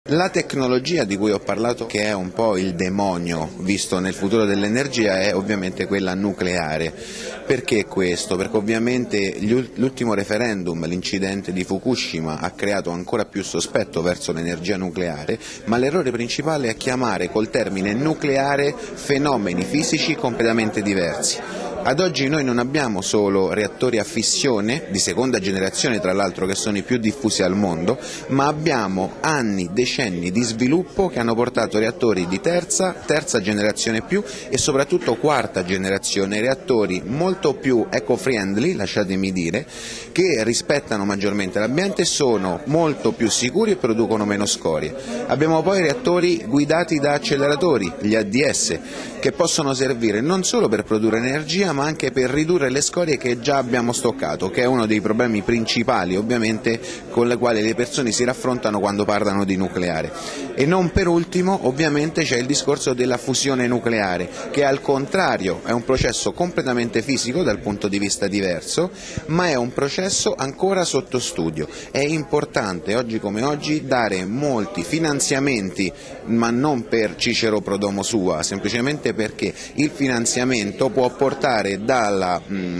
La tecnologia di cui ho parlato, che è un po' il demonio visto nel futuro dell'energia, è ovviamente quella nucleare. Perché questo? Perché ovviamente l'ultimo referendum, l'incidente di Fukushima, ha creato ancora più sospetto verso l'energia nucleare, ma l'errore principale è chiamare col termine nucleare fenomeni fisici completamente diversi. Ad oggi noi non abbiamo solo reattori a fissione, di seconda generazione tra l'altro, che sono i più diffusi al mondo, ma abbiamo anni, decenni di sviluppo che hanno portato reattori di terza generazione più e soprattutto quarta generazione, reattori molto più eco-friendly, lasciatemi dire, che rispettano maggiormente l'ambiente, sono molto più sicuri e producono meno scorie. Abbiamo poi reattori guidati da acceleratori, gli ADS, che possono servire non solo per produrre energia, ma anche per ridurre le scorie che già abbiamo stoccato, che è uno dei problemi principali ovviamente con le quali le persone si raffrontano quando parlano di nucleare. E non per ultimo ovviamente c'è il discorso della fusione nucleare, che al contrario è un processo completamente fisico dal punto di vista diverso, ma è un processo ancora sotto studio. È importante oggi come oggi dare molti finanziamenti, ma non per Cicero pro domo sua, semplicemente perché il finanziamento può portare dalla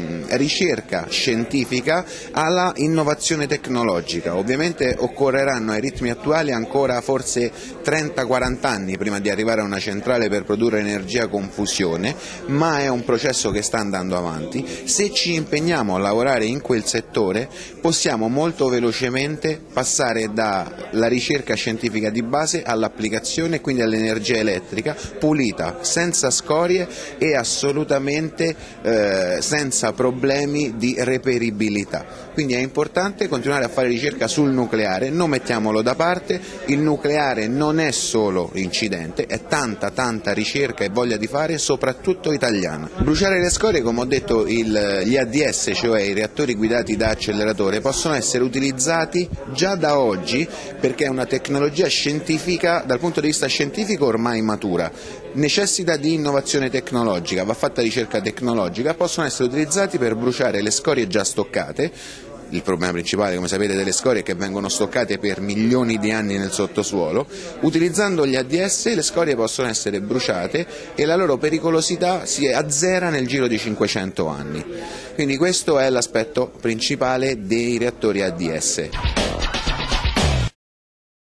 ricerca scientifica alla innovazione tecnologica. Ovviamente occorreranno ai ritmi attuali ancora forse 30-40 anni prima di arrivare a una centrale per produrre energia con fusione, ma è un processo che sta andando avanti. Se ci impegniamo a lavorare in quel settore possiamo molto velocemente passare dalla ricerca scientifica di base all'applicazione, quindi all'energia elettrica pulita, senza scorie e assolutamente senza problemi di reperibilità. Quindi è importante continuare a fare ricerca sul nucleare, non mettiamolo da parte, il nucleare non è solo incidente, è tanta ricerca e voglia di fare, soprattutto italiana. Bruciare le scorie, come ho detto, gli ADS, cioè i reattori guidati da acceleratore, possono essere utilizzati già da oggi perché è una tecnologia scientifica, dal punto di vista scientifico ormai matura, necessita di innovazione tecnologica, va fatta ricerca tecnologica, possono essere utilizzati per bruciare le scorie già stoccate. Il problema principale, come sapete, delle scorie è che vengono stoccate per milioni di anni nel sottosuolo. Utilizzando gli ADS le scorie possono essere bruciate e la loro pericolosità si azzera nel giro di 500 anni. Quindi questo è l'aspetto principale dei reattori ADS.